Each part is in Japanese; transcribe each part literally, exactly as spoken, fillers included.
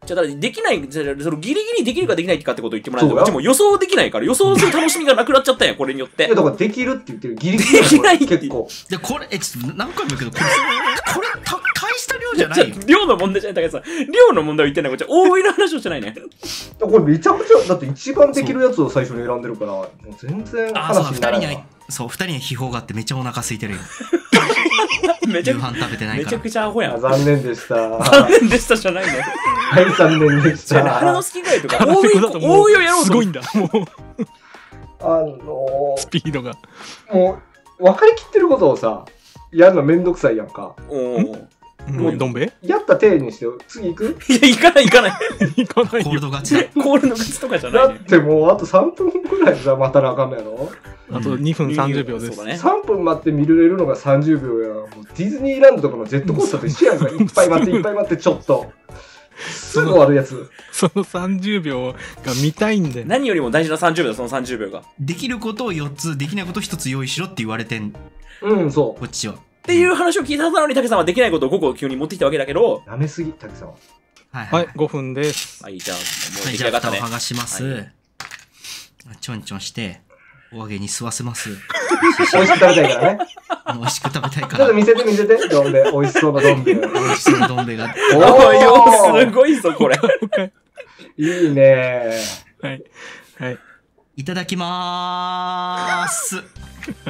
じゃあ、だからできない、じゃあそのギリギリできるかできないかってことを言ってもらえば、うちも予想できないから、予想する楽しみがなくなっちゃったんや、これによって。 いや、だからできるって言ってる。ギリギリ。 できないって結構。で、これ、え、ちょっと何回も言うけど、これ、これ、た、大した量じゃないよ。 量の問題じゃない、だけどさ、量の問題を言ってない、こっちは大食いの話をしてないね。 これめちゃくちゃ、だって一番できるやつを最初に選んでるから、もう全然話にならない。 そう、二人に秘宝があってめっちゃお腹空いてるよ。 めちゃ夕飯食べてないから。 めちゃくちゃアホやん。 残念でした。 残念でしたじゃないね。 はい、残念でした。 腹の好き具合とか、大食い、大食いをやろうと。 すごいんだ、もう。 あのー、 スピードが。 もう、分かりきってることをさ、やるのめんどくさいやんか。 おお。 もうどん兵衛やった体にして、次行く？ いや、行かない、行かない。 行かないよ。 コールド勝ちだ。 コールの勝ちとかじゃないね。 だってもうあとさんぷんくらいさ、待たなあかんのやろ？ あとにふんさんじゅうびょうです。 そうだね。 さんぷん待って見れるのがさんじゅうびょうやん。もうディズニーランドとかのジェットコースターと一緒やんか。いっぱい待って、いっぱい待って、ちょっと。すぐ終わるやつ。 そのさんじゅうびょうが見たいんで。 何よりも大事なさんじゅうびょうだ、そのさんじゅうびょうが。 できることをよっつ、できないことをひとつ用意しろって言われてん。 うん、そう。 こっちは。 っていう話を聞いたはずなのに、竹さんはできないことをごこ急に持ってきたわけだけど。 舐めすぎ、竹さんは。 はいはい、ごふんです。 はい、じゃあ、もうはい、 出来上がったね。 じゃあ蓋を剥がします。ちょんちょんして、お揚げに吸わせます。 美味しく食べたいからね。 美味しく食べたいから。 ちょっと見せて見せて、どん兵衛。美味しそうなどん兵衛。 美味しそうなどん兵衛が。 おー、すごいぞ、これ。 いいねー。はい。はい。 いただきまーす。 はい。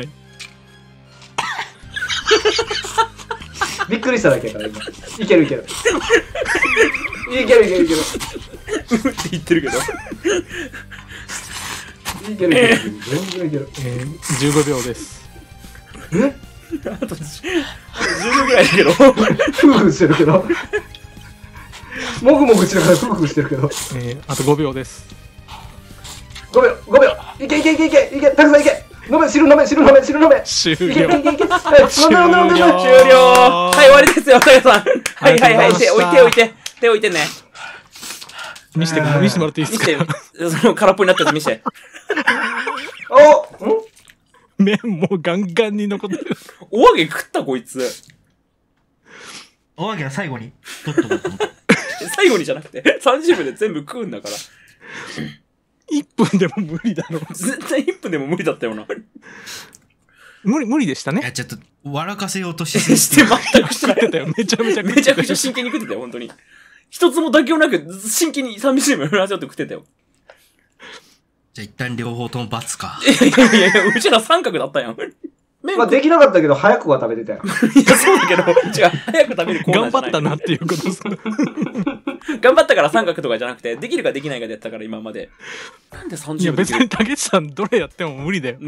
びっくりしただけやから今。いけるいける。いけるいけるいける。 うんって言ってるけど。 いけるいける。全然いける。 えー、じゅうごびょうです。 えあとじゅうびょうぐらいだけど。 ふぐふぐしてるけど。もぐもぐしてるからふぐふぐしてるけど。 えー、あとごびょうです。 ごびょう、ごびょう。いけいけいけいけいけ。たくさんいけ。飲め、汁飲め、汁飲め、汁飲め。 終了。 いけいけいけいけ。はい、飲んで飲んで飲んで。 終了。はい、終わりですよ、竹さん。はいはいはい、手置いて置いて。手置いてね。 見せて、見せてもらっていいですか？ 見せて、その空っぽになったやつ見せて。 おん麺もうガンガンに残ってる。 お揚げ食ったこいつ。 お揚げは最後に取っとこうと思って。 最後にじゃなくて、さんじゅうびょうで全部食うんだから。 いっぷんでも無理だろ。 絶対いっぷんでも無理だったよな。 無理、無理でしたね。 いや、ちょっと、笑かせようとしすぎして全くしてない。 食ってたよ。めちゃめちゃめちゃくちゃ真剣に食ってたよ、本当に。一つも妥協なく、真剣にさんびょう味わって食ってたよ。 じゃあ一旦両方とも罰か。 いやいやいやいや、うちら三角だったやん。 まあできなかったけど、早くは食べてたよ。 いや、そうだけど、違う、早く食べるコーナーじゃない。 頑張ったなっていうことですか。 頑張ったから三角とかじゃなくて、できるかできないかでやったから今まで。なんでさんじゅうびょういや別に竹内さんどれやっても無理だよ。 うん。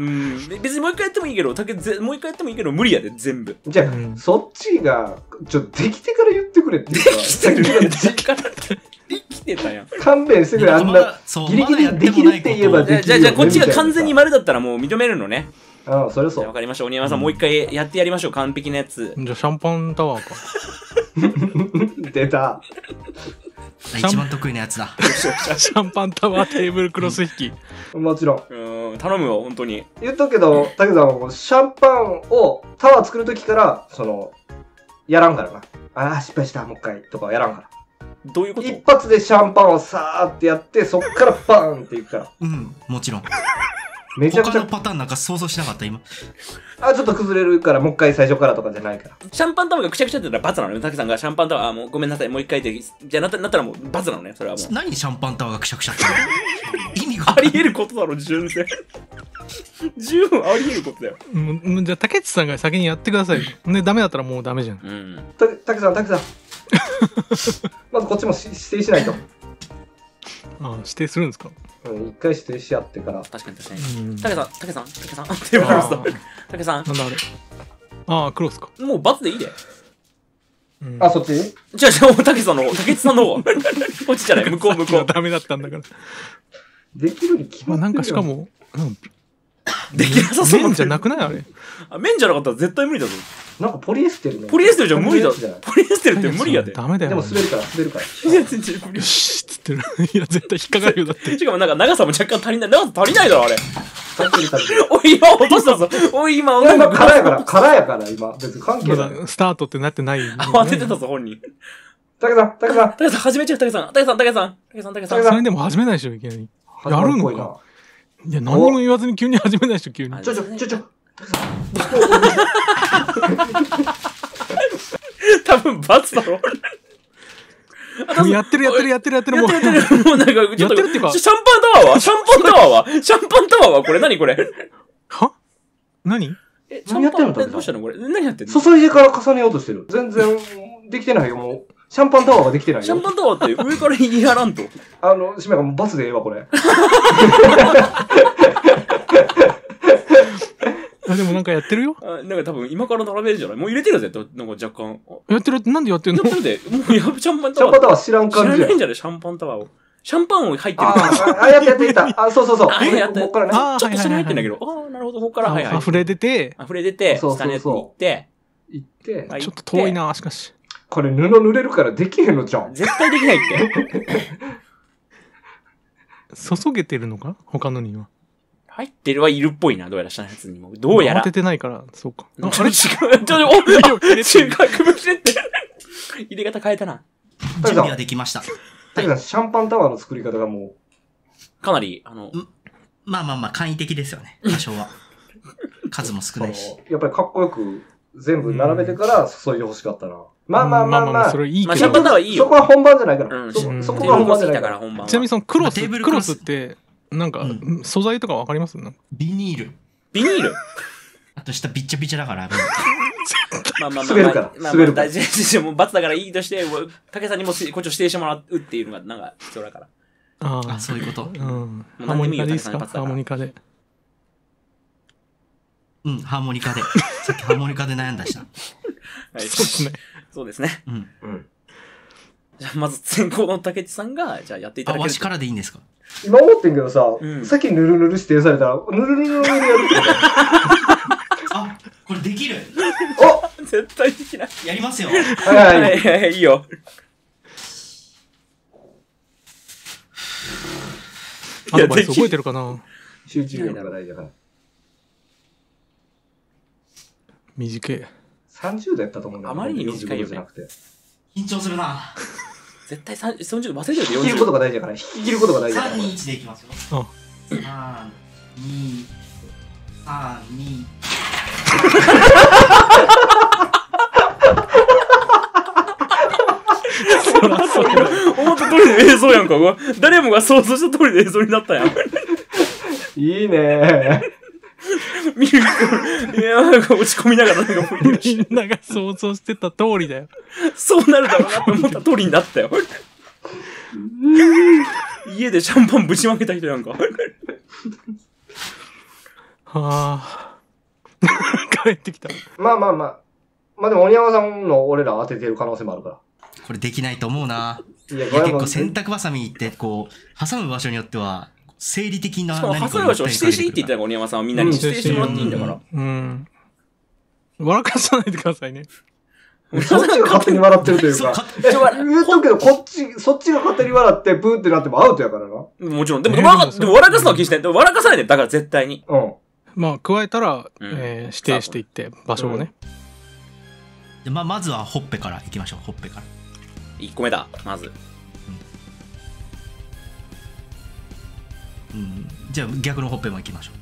別にもう一回やってもいいけど、竹ぜもう一回やってもいいけど、無理やで、全部。 じゃあ、 うん、 そっちが、ちょっとできてから言ってくれって言うから。 できてるできからできてたやん。 勘弁してくれ、あんな。ギリギリできるって言えばできるよね。 じゃあ、じゃあ、こっちが完全に丸だったらもう認めるのね。 ああ、それそう。 わかりました。鬼山さん、もう一回やってやりましょう。完璧なやつ。 じゃあシャンパンタワーか。 出た。 一番得意なやつだ。 シャンパンタワーテーブルクロス引き。 もちろん。 うん、頼むよ、本当に。 言っとくけど、竹さんはシャンパンをタワー作るときから、その、やらんからな。ああ、失敗した、もう一回とかはやらんから。 どういうこと一発でシャンパンをさーってやって、そっからバーンっていくから。 うん、もちろん。 めちゃくちゃ。 他のパターンなんか想像しなかった、今。 あ、ちょっと崩れるから、もう一回最初からとかじゃないから。 シャンパンタワーがくちゃくちゃって言ったら罰なのね。竹さんがシャンパンタワー、あ、もうごめんなさい、もう一回で、じゃあなったなったらもう罰なのね、それはもう。 何シャンパンタワーがくしゃくしゃっての意味があり得ることだろ、純然。十分あり得ることだよ。 もうじゃあ竹内さんが先にやってください。ね、ダメだったらもうダメじゃん。 うん。 た竹さん、竹さん。まずこっちもし指定しないと。 ああ、指定するんですか？ うん、一回指定し合ってから。 確かに確かに。 うん。 竹さん、竹さん、竹さん。って言われました。竹さん。 なんだあれ。ああ、クロスか。 もう罰でいいで。 うん、 あ、そっちじゃあ、じゃあ、竹さんの方、竹内さんの方。こっちじゃない、向こう向こう。 ダメだったんだから。 できるに決まってるよ。 まあなんかしかも、うん、 できなさそう麺じゃなくないあれ。 あ、麺じゃなかったら絶対無理だぞ。 なんかポリエステルの。 ポリエステルじゃ無理だ。 じゃないポリエステルって無理やで。 ダメだよ。 でも滑るから、滑るから。 いや、全然無理。 よしっつってる。いや、絶対引っかかるよ、だって。 しかもなんか長さも若干足りない。長さ足りないだろ、あれ。 足ってる足ってる。 おい、今落としたぞ。おい、今、 いや、今、空やから、空やから、今。別に関係まない。 だスタートってなってない。 慌ててたぞ、本人。 竹さん、竹さん。 竹さん、始めちゃう、竹さん。竹さん、竹さん。竹さん、竹さん。 それでも始めないでしょ、いきなり。やるのか。いや、何も言わずに急に始めないでしょ、急に。 ちょちょ、ちょちょ。 多分、罰だろ。 やってるやってるやってるやってる、もう。 やってるやってる。もうなんか、ちょっと、 やってるっていうかシャンパンタワーはシャンパンタワーはシャンパンタワーはこれ何これは何え、 何やってんのシャンパンどうしたのこれ何やってんの注いでから重ねようとしてる。全然、できてないよ、もう。シャンパンタワーができてないよ。 シャンパンタワーって上から言いやらんと。 あの、しめがもう罰でええわ、これ。 あ、でもなんかやってるよ。 あなんか多分今から並べるんじゃないもう入れてるぜ、なんか若干。 やってるって、なんでやってんのやってるで。もうやシャンパンタワー。 シャンパンタワー知らん知ら感じやないん。じゃないシャンパンタワーを。シャンパンを入ってるああ、あ、やってやってやった。あ、そうそうそう。 あやったこっからね。 あちょっと下に入ってんだけど。ああ、なるほど。ここから、はいはい。 溢れ出て、 溢れ出て、 そうそうそう下のやつに行って、 行って、 はいちょっと遠いな、しかし。 これ布濡れるからできへんのじゃん。 絶対できないって。 注げてるのか他のには。 入ってるはいるっぽいな、どうやら下のやつにも。どうやら。 慌ててないから、そうか。 あれ違う。ちょ、ちょ、お違う、くぶしてって。入れ方変えたな。 準備はできました。 だけど、シャンパンタワーの作り方がもかなり、あの、 まあまあまあ、簡易的ですよね。多少は。数もう、 少ないし。 やっぱりかっこよく全部並べてから注いで欲しかったな。まあまあまあまあ。 それいいまあ、 けシャンパンタど。 ワーいいよ。 そこは本番じゃないから。 うん、 そうんそこが本番じゃないから。 本番は。 ちなみにそのクロス、 まあテーブルクロクロススって、なんか、 う素材とかわかりますなんかビニール。 ビニールあと下びっちゃびちゃだから。 まあまあまあ、 滑るからまあまあ、 滑るから大事でもう罰だからいいとして、竹さんにもしこっちを指定してもらうっていうのがなんか必要だから。 ああ、そういうこと。 うん。 うハーモニカでいいですか何でもいいよハーモニカで。 うん、ハーモニカで。さっきハーモニカで悩んだしな。 はい、 そうですね。 そうですね。 うん。 うん。 じゃあまず先行の竹内さんが、じゃあやっていたあ、 だけると。 わしからでいいんですか今思ってんけどさ、 うんさっきぬるぬる指定されたら、ぬるぬるぬるでやるってこあ、これできると。 絶対できない。 やりますよ。 おはいははいい。 はいはい、いいよ。 アドバイス覚えてるかな集中力が大事だから。 短い。 さんじゅうどやったと思うんだよねあまりに短いよねよんじゅうごじゃなくて。 緊張するな。 絶対さんそんじゅう忘れてるで引き切ることよんじゅう。 が大事だから。引き切ることが大事だかさん、 ら。 に、いちでいきますよ。 あ、 さん、に、さん、に。 思った通りの映像やんか。うわ誰もが想像した通りの映像になったやん。 いいね見る人、いや、なんか落ち込みながらなんか見てるし。 みんなが想像してた通りだよ。 そうなるだろうなって思った通りになったよ。家でシャンパンぶちまけた人やんか。 はあ。帰ってきた。 まあまあまあ。まあでも、鬼山さんの俺ら当ててる可能性もあるから。 これできないと思うな。 いや、 いや、結も構洗濯バサミってこう、挟む場所によっては、生理的なしかも、 何か挟む場所を指定していいって言ってたから、鬼山さんはみんなに指定してもらっていいんだから。 うん。笑かさないでくださいね。 そっちが勝手に笑ってるというか。 そうかえ、言うとくけど、こっち、そっちが勝手に笑って、ブーってなってもアウトやからな。 もちろん。でも、 えー笑かでもそでも笑かすのは気にしてない。でも笑かさないで。だから絶対に。 うん。 まあ、加えたら、 うんえー指定していって、場所をね。 でまあ、まずはほっぺから行きましょう、ほっぺから。 いっこめだ、まず。 うん。じゃあ逆のほっぺも行きましょう。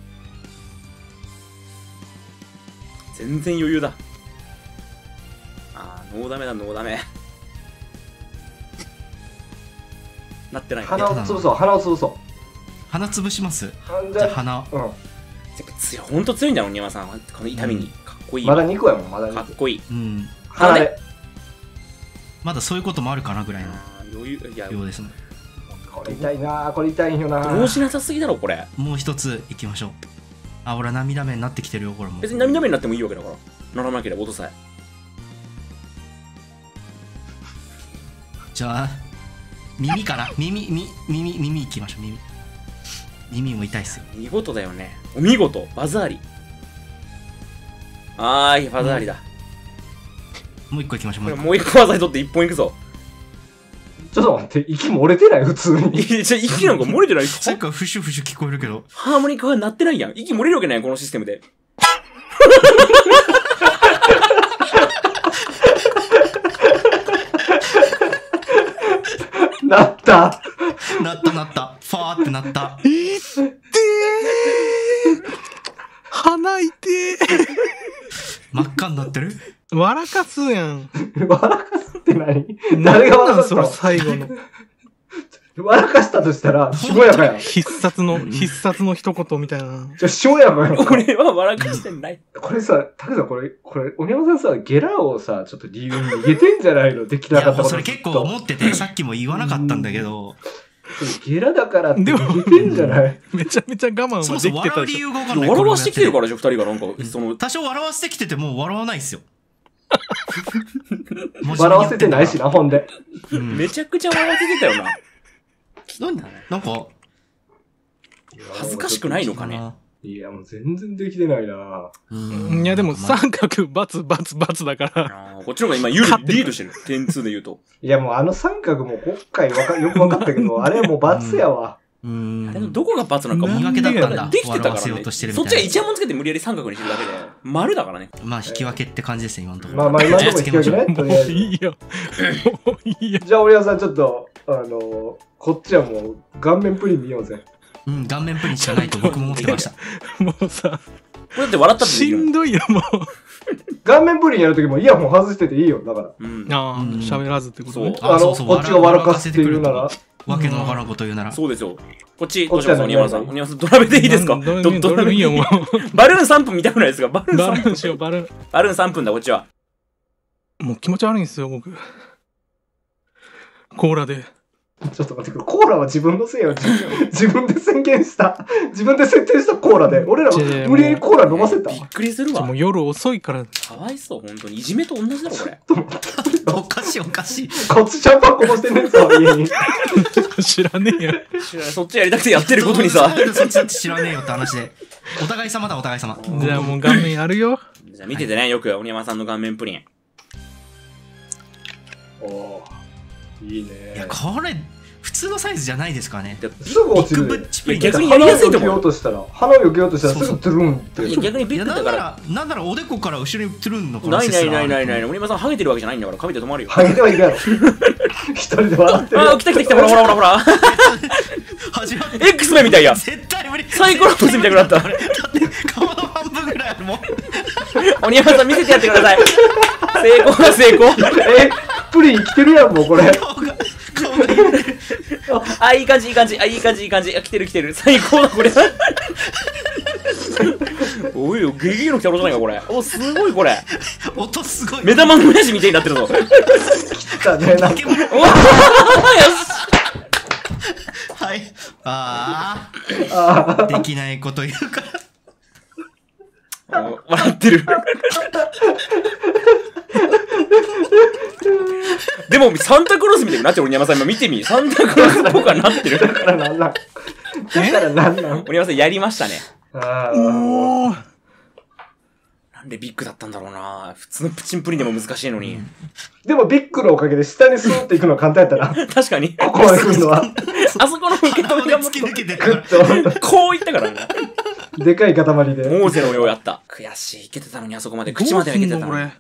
全然余裕だ。あー、ノーダメだ、ノーダメ。なってない。 鼻を潰そう、鼻を潰そ鼻潰しますう。 じゃあ鼻。 うん。 強い、ほんと強いんだよ、鬼山さんは。この痛みに。かっこいい。 まだにこやもん、まだにこ。 かっこいい。 うん。 鼻で。 まだそういうこともあるかなぐらいのあー余裕、いや、 ようですね。 これ痛いなこれ痛いんよなどうしなさすぎだろ、これ。 もう一つ行きましょう。あ、ほら、涙目になってきてるよ、これも。 別に涙目になってもいいわけだから。ならなければ音さえ。 じゃあ、耳かな耳、み耳、耳行きましょう、耳。耳も痛いっすよ。 見事だよね。お見事。バザーリ。あーい、バザーリだ。 もう一個行きましょう、もう一個。 もう一個技取って一本いくぞ。 ちょっと待って、息漏れてない普通に。 いやじゃあ息なんか漏れてない。 さっきからフシュフシュ聞こえるけど。 ハーモニカが鳴ってないやん。息漏れるわけないこのシステムで。 た。 なったなった。ファーってなった。 いってー鼻痛え真っ赤になってる。 笑かすやん。 笑かすって何？誰が笑かすの？ その最後の。 笑かしたとしたら、しもやかや。 必殺の、必殺の一言みたいな。 じゃ、しもやかや。 俺は笑かしてない。 これさ、タクさんこれ、これ、鬼山さんさ、ゲラをさ、ちょっと理由に逃げてんじゃないの？できなかったこと。 いや、もうそれ結構思ってて、さっきも言わなかったんだけど。 ゲラだからって逃げてんじゃない？ めちゃめちゃ我慢はできてたでしょ。 そもそも笑う理由が分かんない。 笑わしてきてるからでしょ、二人がなんか、その。 多少笑わせてきてても笑わないっすよ。 笑わせてないしな、ほんで。 うん、めちゃくちゃ笑わせてたよな。 何なんか、 恥ずかしくないのかね。 いや、もう全然できてないな。 うん、いや、でも三角、バツ、バツ、バツだから。 あこっちの方が今、有利、リードしてる。点数で言うと。 いや、もうあの三角も今回わかよくわかったけど、あれはもうバツやわ。 うん。 あれのどこがバツなのか言い訳だったんだ。 できてたからね。 そっちが一番もつけて無理やり三角にしてるだけで、丸だからね。 まあ、引き分けって感じですね、今のところ。 まあまあ、今のところ引き分けね。 もういいよ。もういいよ。 じゃあ、俺はさん、ちょっと、あの、こっちはもう、顔面プリン見ようぜ。 うん、顔面プリンしかないと僕も思ってました。 もうさ、 これだって笑ったってしんどいよ、もう。 顔面プリンやるときもイヤホン外してていいよ、だから。 うん、ああ、喋らずってことね。 あの、こっちが笑かせて言うなら。 わけのわからんこと言うなら。 そうですよ。こっち、どうします鬼山さん。鬼山さん、ドラメでいいですか？ どどれいいよ、もう。 バルーンさんぷん見たくないですか？バルーンさんぷん。 バルーンしよう、バルーン。 バルーンさんぷんだ、こっちは。 もう気持ち悪いんですよ、僕。コーラで。 ちょっと待ってくれ、コーラは自分のせいよ。自分で宣言した、自分で設定したコーラで、俺らは無理やりコーラ飲ませた。 びっくりするわ。 もう夜遅いから。 かわいそう、本当に。いじめと同じだろ、これ。 おかしいおかしい。 こっちシャンパンこぼしてんねんぞ、家に。 知らねえよ。 知らない。そっちやりたくてやってることにさ。 そっちだって知らねえよって話で。お互い様だ、お互い様。 じゃあもう顔面やるよ。 じゃあ見ててね、よく、鬼山さんの顔面プリン。 おー、いいね。 いや、これ、普通のサイズじゃないですかね。 すぐ落ちる。 逆にやりやすいと思う。 鼻を避けようとしたら、鼻を避けようとしたらすぐトゥルンって。 逆にビッグだから。 なんならおでこから後ろにトゥルンの可能ないない性すらある。 ないないない。鬼山さんハゲてるわけじゃないんだから、髪で止まるよ。 ハゲてはいるやろ。一人で笑ってる。 あ、来た来た来た、ほらほらほらほら。 始まって X メンみたいや。 絶対無理。 サイコロポスみたいになった。 だって顔の半分ぐらいあるもん。 鬼山さん見せてやってください。成功だ成功。 え、プリン来てるやんもうこれ。 あ、いい感じいい感じ。あ、いい感じいい感じ。あ、来てる来てる。最高だこれ。おいよ、ゲゲゲの鬼太郎じゃないかこれ。お、すごいこれ。 音すごい。 目玉の親父みたいになってるぞ。 来たね、なんか。 およし。 はい。ああ。できないこと言うから。 笑ってる。でもサンタクロースみたいになってる。鬼山さん今見てみ。サンタクロースっぽくはなってる。 だからなんなんだからなんなん鬼山さんやりましたね。 あおー。 なんでビッグだったんだろうな。普通のプチンプリンでも難しいのに。 でもビッグのおかげで下にスーっていくのは簡単やったな。 確かに。 ここまで来るのは。 あそこの受け止めが突き抜けてグッと。 こういったからね。 でかい塊で。 モーゼのようやった。悔しい。いけてたのにあそこまで。口まではいけてたのに。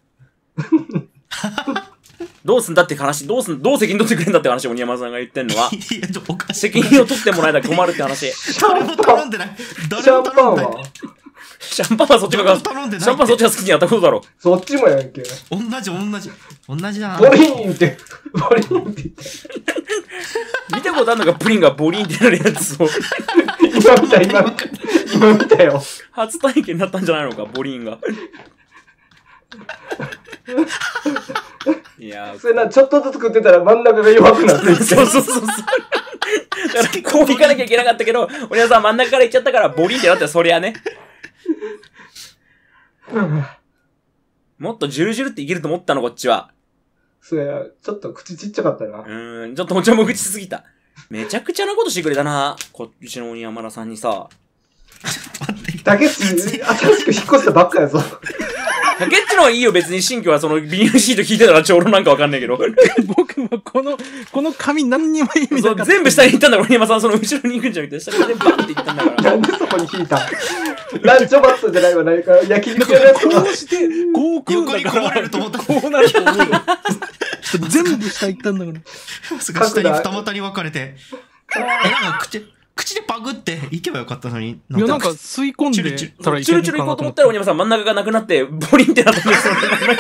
どうすんだって話、どうすん、どう責任取ってくれんだって話を鬼山さんが言ってんのは、責任を取ってもらえたら困るって話。 誰も頼んでない。 シャンパンはシャンパンはそっちが、シャンパンそっちが好きにやったことだろ。 そっちもやんけ。 同じ同じ。同じだな。 ボリーンって、ボリーンって言って。 見たことあるのがプリンがボリンってなるやつを。 今見た、今見た。今見たよ。 初体験だったんじゃないのか、ボリンが。いやー、 それな、ちょっとずつ食ってたら真ん中が弱くなっていって。 そうそうそうそう。だからこういかなきゃいけなかったけど、鬼山さん真ん中から行っちゃったからボリンってなったらそりゃね。もっとジュルジュルっていけると思ったの、こっちは。 そや、ちょっと口ちっちゃかったな。 うーん、ちょっとお茶も口すぎた。めちゃくちゃなことしてくれたな、こっちの鬼山田さんにさ。 だけっち、新しく引っ越したばっかやぞ。 竹っちのはいいよ、別に新居はそのビニールシート引いてたらちょうどなんかわかんないけど。 僕はこの、この紙何にも意味なかった。 全部下に行ったんだから、鬼山さんその後ろに行くんじゃなくて、下から全部バンって行ったんだから。 なんでそこに引いたランチョバットじゃないわ、何か焼肉屋のやつこうして、こう来るんだから、 横にこぼれると思った。 こうなると思うよ。 全部下行ったんだから。まさか下に二股に分かれて。え、なんか口、口でパグって行けばよかったのに。 いや、なんか吸い込んでたらいけるチュルチュル行こうと思ったら、鬼山さん真ん中がなくなって、ボリンってなったんですよ。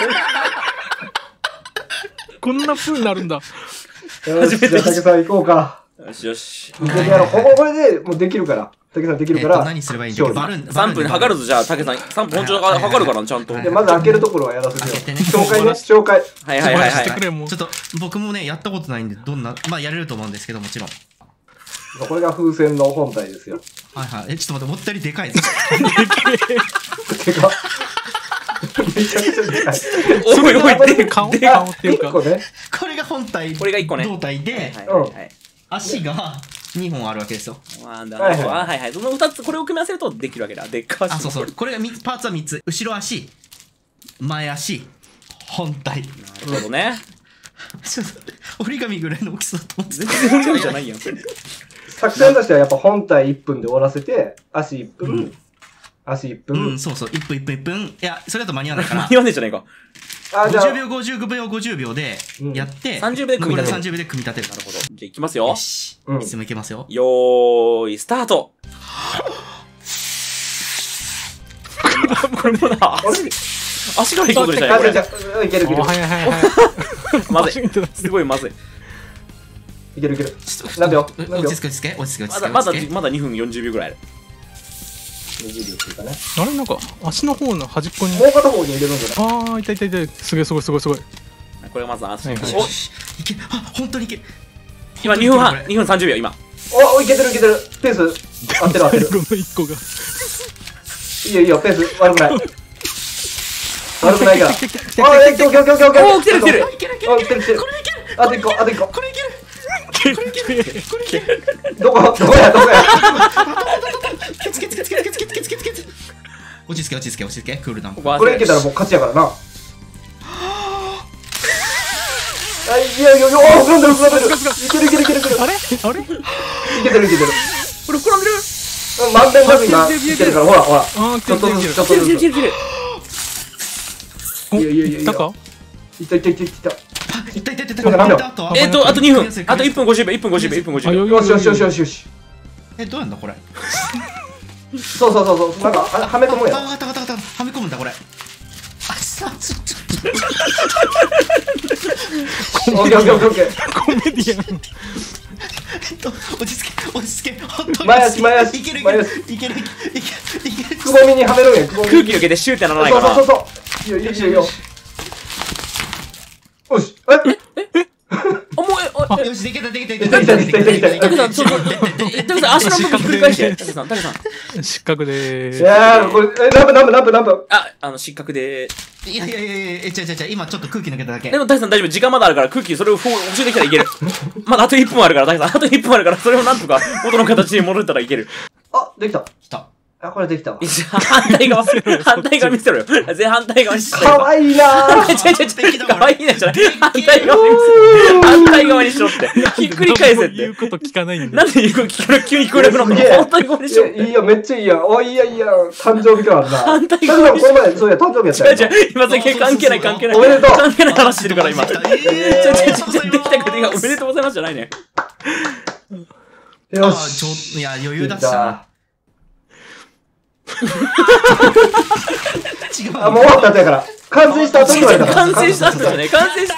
こんな風になるんだ。 よし、じゃあ竹さん行こうか。 よしよし。 これでもうできるから。竹さんできるから。 何すればいいんだっけ？バルーン。 さんぷん測るぞ、じゃあ、竹さん。さんぷん本当に測るから、ちゃんと。 で、まず開けるところはやらせてよ。紹介ね、紹介。 はいはいはいはい。 ちょっと、僕もね、やったことないんで、どんな、まあやれると思うんですけど、もちろん。 これが風船の本体ですよ。 はいはい。え、ちょっと待って、思ったよりでかいぞ。 でか。めちゃくちゃでかい。 おいおい、で顔っていうか。 これが本体。 これがいっこね。 胴体で、足がにほんあるわけですよ。 あはいはい。そのふたつ、これを組み合わせるとできるわけだ。でっかい。 あ、そうそう。これがパーツはみっつ。後ろ足、前足、本体。 なるほどね。 ちょっと、折り紙ぐらいの大きさだと思って。 全然折り紙じゃないやん。 作戦としてはやっぱ本体いっぷんで終わらせて、足いっぷん、足いっぷん。 うん、そうそう。いっぷんいっぷんいっぷん。いや、それだと間に合わないから。 間に合わないじゃないか。 あ、じゃあ。 ごじゅうびょう、ごじゅうびょう、ごじゅうびょうでやって、 さんじゅうびょうで組み立てる。 さんじゅうびょうで組み立てる。 なるほど。じゃあ行きますよ。 よし。いつもいけますよ。 よーい、スタート。これもだ。足から行こうとしたよ、これ。 いけるいける。 はいはいはいはい。 まずい。すごいまずい。 いけるいける。何秒？ 落ち着け落ち着け落ち着け落ち着け。 まだまだにふんよんじゅうびょうぐらいある。 にじゅうびょうっていうかね。 あれなんか足の方の端っこに。 もう片方に入れるんじゃない？ ああ、いたいたいた。すげえすごいすごいすごい。 これがまず足。お、いけ、あ、本当にいけ。 今にふんはん、にふんさんじゅうびょう今。 お、いけてるいけてる。ペース合ってる合ってる。 最後のいっこが。 いいよいいよ、ペース悪くない。悪くないから。あ、いけるいけるいけるいける。 お、来てる来てる。 あ、来てる来てる。あといっこあといっこ。 これいける。 これいける。これいける。 どこどこやどこや。 ケツケツケツケツケツケツケツケツケツ。落ち着け落ち着け落ち着け。クールダウン。 これいけたらもう勝ちやからな。あ、いやいやいや、お、膨らんでる膨らんでる。いけるいけるいけるいける。 あれあれ？いけてるいけてる。 これ膨らんでる。 満点なく今いけるから、ほらほら。 あ、 ちょっとずつちょっとずつ。いやいやいやいや。いったか？いったいったいったいった。 いったいったいった。 えっとあとにふん。あといっぷんごじゅうびょういっぷんごじゅうびょういっぷんごじゅうびょう。 よしよしよしよしよし。 え、どうやんだこれ。 そうそうそうそう。なんかはめ込むや。 はめ込むんだこれ。あ、さ、ちょっと。 オッケーオッケーオッケー。 コメディアン。 えっと、落ち着け、落ち着け、本当に。 前足、前足、 いけるいける、 前足。 いける、いける、いける。 くぼみにはめるんや、くぼみ。 空気抜けてシューってならないから。 そうそうそう。いいよ、いいよ、いいよ。よし、ええあ、もう、え、 よし、できた、できた、できた、できた、できた、できた。 たけさん、ちょっと、たけさん、足の部分ひっくり返して。たけさん、たけさん。 失格でーす。 いやー、これ、え、何分、何分、何分、何分。 あ、あの、失格で。 いやいやいやいや、え、ちゃちゃちゃ、今ちょっと空気抜けただけ。 でも、たけさん大丈夫。時間まだあるから、空気、それを補修できたらいける。まだあといっぷんあるから、たけさん。あといっぷんあるから、それをなんとか元の形に戻ったらいける。 あ、できた。 来た。 あ、これできたわ。 反対側、反対側見せろよ。全反対側にしろ。 かわいいなー。 違う違う違う。かわいいなじゃない。反対側に見せろ。反対側にしろって。ひっくり返せって。 言うこと聞かないんだ。 なんで言うこと聞かない急に聞こえなくなったの？反対側にしろって。 いいよ、めっちゃいいやん。お、いいやいいやん。誕生日感あるな。 反対側にしろ。 この前、そうや、誕生日やった違う違う。今だけ関係ない関係ない。 おめでとう。 関係ない話してるから今。違う違う違う。できたくていいが、おめでとうございますじゃないね。 よし。いや、余裕だしな。あ、もう終わった後やから。完成した後に言われたから。 完成した後じゃない。完成した。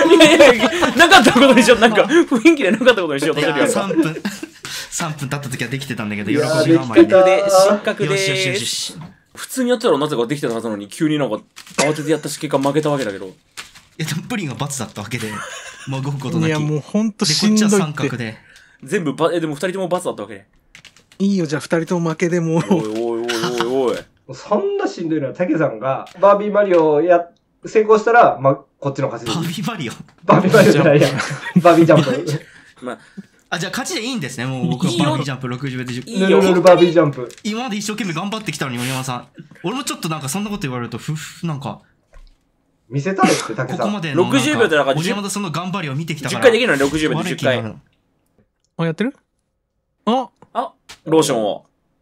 いやいやいや、なかったことにしよう。なんか、雰囲気でなかったことにしようとしてるやん。 さんぷん。さんぷん経った時はできてたんだけど、喜びがが甘いね。 失格で、 よしよしよ失し。 普通にやったらなぜかできてたはずなのに、急になんか、慌ててやったし、結果負けたわけだけど。 いや、でもプリンは罰だったわけで、もう動くことなき。 いや、もうほんとで、 しんどいこっちは三って。 角で。 全部ば、え、でも二人とも罰だったわけで。 いいよ、じゃあ二人とも負けでもう。 おいおいおいおいおい。 そんなしんどいのは、たけさんが、バービーマリオをや、成功したら、ま、こっちの勝ちバです。 ービーマリオ。 バービーマリオじゃないやん。バービージャンプ。 まあ、 あ、じゃあ勝ちでいいんですね、もう僕はいいよバービージャンプろくじゅうびょうで。 いいよルルルルバービージャンプ。 今まで一生懸命頑張ってきたのに、森山さん。俺もちょっとなんかそんなこと言われると、ふふ、なんか、 見せたいって、たけさん。 ここまでのろくじゅうびょうでだから森山さんの頑張りを見てきたか 10 ら。 回できるのにろくじゅうびょうでじゅっかい。 あ、やってる？あ、 あ、ローションを。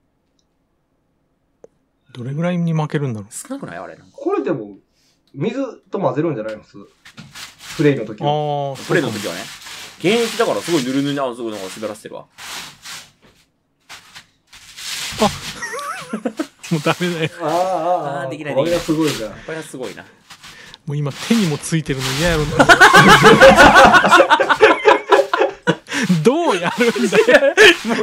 どれぐらいに負けるんだろう。 少なくないあれ。 これでも、水と混ぜるんじゃないの？ プレイの時は。 ああ、 プレイの時はね。現役だからすごいぬるぬるに、あ、すごいなんか滑らせてるわ。 もうダメだよ。 ああ、ああ、 あーできないこれがすごいじゃん。 これはすごいな。 もう今手にもついてるの嫌やろな。どうやるんだよ。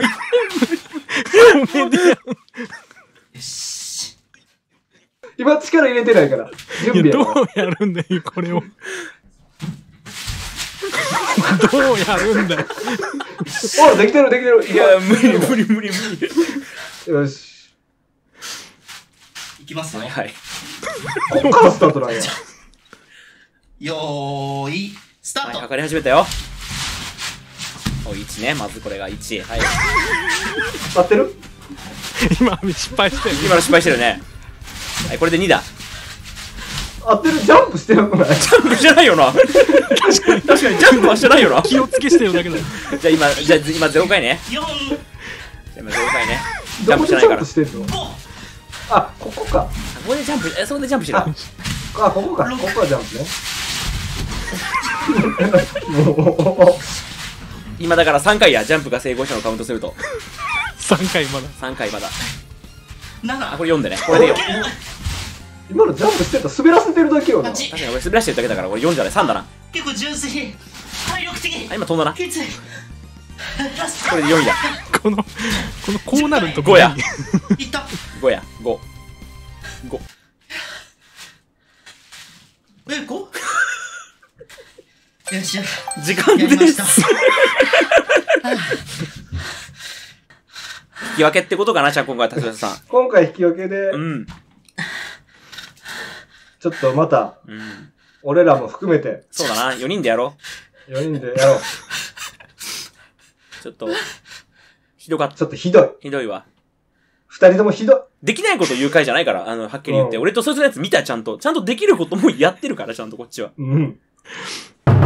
コメディアン。 よし。 今力入れてないから。準備いや、 やから。 どうやるんだよ、これを。どうやるんだよ。 おできてるできてる。 いや、無理無理無理無理。 よし。 いきますよ。 はいはい。 こっからスタートなんや。 よーい、スターはい、 ト。 測り始めたよ。お、いちね。まずこれがいち。はい。 合ってる？ 今、失敗してる。 今の失敗してるね。はい、これでにだ。 合ってる？ジャンプしてなくない？ ジャンプしてないよな。確かに、確かにジャンプはしてないよな。 気をつけしてるだけだよ。 じゃあ今、じゃあ今ゼロ回ね。 よん、 じゃあ今ゼロ回ね。ジどャンプしてないから。 こでジャンプしてんの？ ご、 あ、ここか。 ここでジャンプ、え、そこでジャンプしてた。 あ、ここか。ここはジャンプね。もう、 今だからさんかいや、ジャンプが成功したのをカウントすると。 さんかいまだ。 さんかいまだ。 なな、 あ、これよんでね。これでよん。 今のジャンプしてた滑らせてるだけよな。 はち、 確かに俺滑らしてるだけだから、これよんじゃない。さんだな。 結構純粋、体力的、 あ、今飛んだな。 きつい。ラスこれでよんだ。 この、この、こうなるとごや。 ト、いった。 ごや。ご。ご。 え、ご？よっしゃ。 時間やりまでした。 す。引き分けってことかな、じゃあ今回、竹田さん。 今回引き分けでう、ん。 ちょっとまた、 うん。 俺らも含めて、 そうだな。よにんでやろよにんでやろう。 う。ちょっと、ひどかった。 ちょっとひどい。 ひどいわ。 二人ともひどい。 できないこと言う回じゃないから、あの、はっきり言って。 うん俺とそいつのやつ見た、ちゃんと。ちゃんとできることもやってるから、ちゃんとこっちは。 うん。